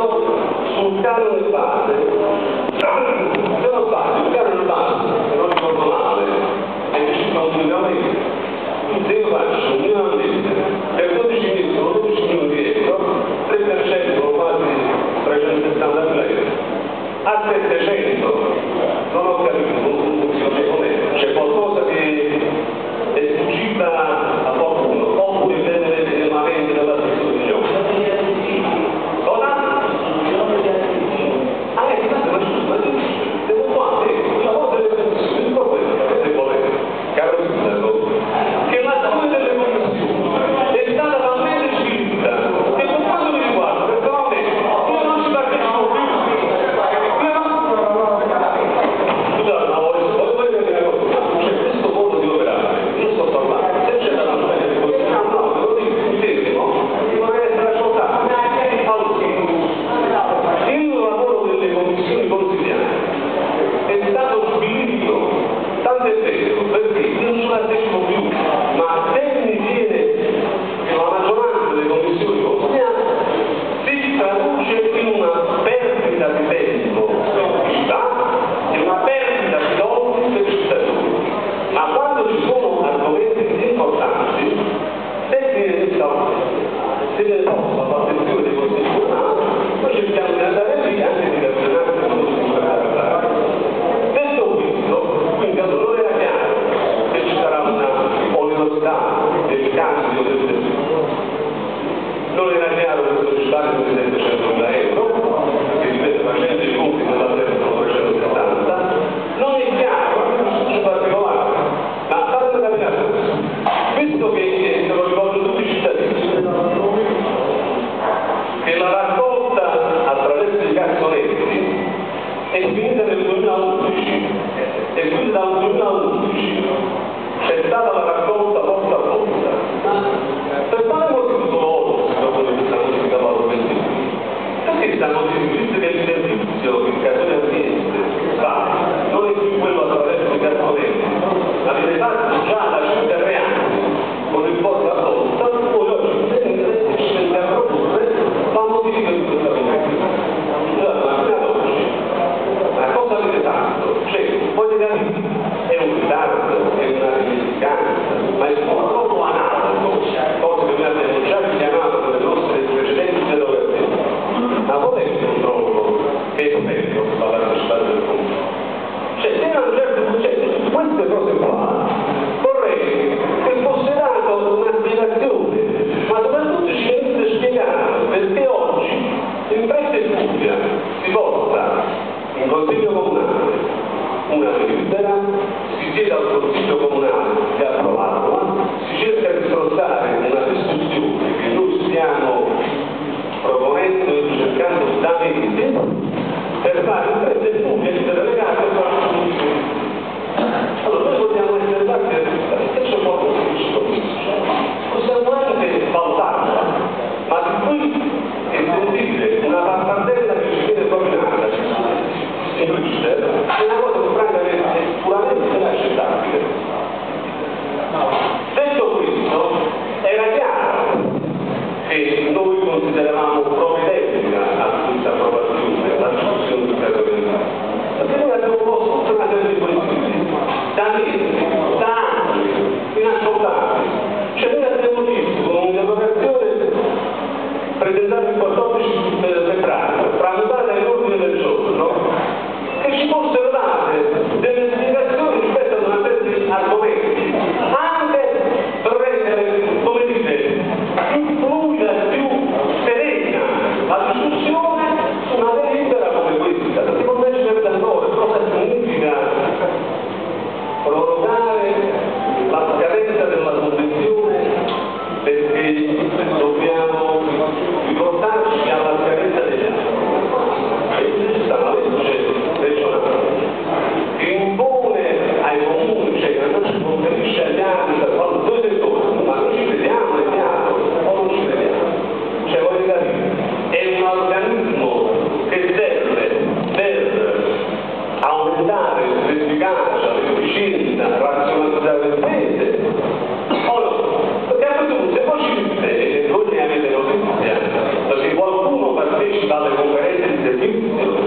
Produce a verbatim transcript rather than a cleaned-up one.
Però sul canone base, se non sbaglio, il canone base, se non ricordo male, è circa un milione di euro. Quindi se io faccio un milione di euro, per dodici mesi sono dodici milioni di euro, tre per cento sono quasi trecentosettantamila euro. A settecento non ho capito come funziona, c'è qualcosa che è sfuggita a qualcuno, oppure vede una vendita della situazione. Cosa? Ah, è ma ma devo fare una cosa delle commissioni, il problema se volete, caro sindaco, che l'azione delle commissioni è stata talmente scritta che per quanto mi riguarda, personalmente, io non ci partecipo più. Non era chiaro che questo societario fosse centomila euro, perché dipende facendo i conti dell'alterno trecentosettanta, non è chiaro, anche un studio particolare, ma fatemi capire questo, visto che se lo ricordo tutti i cittadini, che la raccolta attraverso i cassonetti è finita nel duemilaundici e quindi dal duemilaundici c'è stata la raccolta volta a volta. Per quale motivo sono otto se dopo che stanno di cavallo ventidue? Perché stanno visto che il servizio che il cartone ambiente fa non è più quello attraverso i cassonetti, avete fatto già da cinque anni con il porta a volta, poi oggi ci sente a proporre la modifica di questa normativa. Ma cosa avete fatto? Cioè, poi è un ritardo, è una dimenticanza, ma è solo analogo, cosa che noi abbiamo già richiamato nelle nostre precedenti erogazioni. Ma qual è il controllo che è effetto sulla partecipazione del comune? Cioè, se non certo, cioè, queste cose qua, vorrei che fosse data una spiegazione, ma soprattutto ci venisse spiegato perché oggi in fretta e furia si porta in consiglio comunale una delibera, si chiede al consiglio comunale di approvarla, si cerca di strozzare una discussione che noi stiamo proponendo e cercando da mesi per fare in fretta e furia e delegare a qualcuno. Allora noi vogliamo essere parte del risultato, se c'è qualcosa che ci convince, possiamo anche faltarla, ma di qui è sentire una pappardella che ci viene propinata in Bruxelles è una cosa che francamente puramente inaccettabile. Detto questo, era chiaro che noi consideravamo propedeutica a questa approvazione la discussione di questa organizzazione. partecipa alle conferenze di servizio,